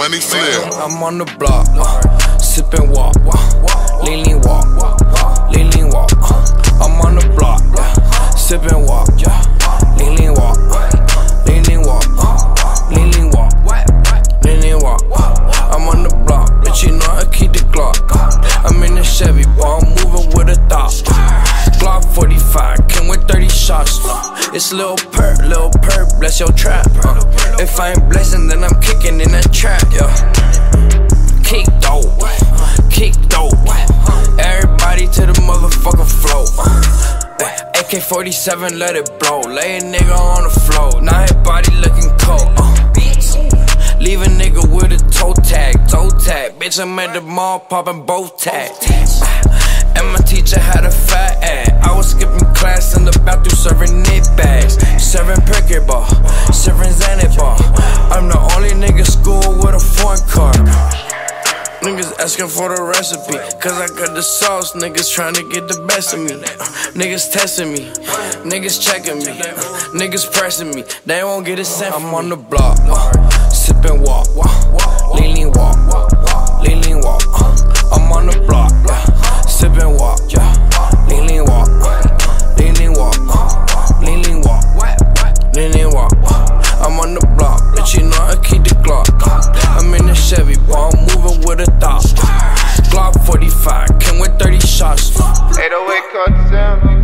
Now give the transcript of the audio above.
Money flip. I'm on the block, sip and walk, lean walk, lean walk. I'm on the block, sip and walk, lean walk, lean walk, lean walk, lean walk. I'm on the block, bitch, you know I keep the Glock. I'm in the Chevy, boy, I'm moving with a thought. Glock 45, came with 30 shots. It's Lil Perp, bless your trap. If I ain't blessing, then I'm kicking in that trap, yeah. Kick dope, everybody to the motherfucking flow. AK-47, let it blow. Lay a nigga on the floor, now his body looking cold. Leave a nigga with a toe tag. Bitch, I'm at the mall popping both tags. And my teacher had a fat ass. I was skipping class in the bathroom serving knit bags. Serving Perky ball, serving Xanax bar. I'm the only nigga school with a foreign card. Niggas asking for the recipe, cause I got the sauce. Niggas trying to get the best of me. Niggas testing me, niggas checking me, niggas pressing me. They won't get a cent. I'm on the block, sip and walk, lean walk, lean walk. I'm on the block, sip and walk, lean walk, lean walk, lean walk, lean walk. I'm on the block, bitch, you know I keep the Glock. I'm in the Chevy, boy, I'm moving with a thought. Glock 45, came with 30 shots. 808 caught the sound.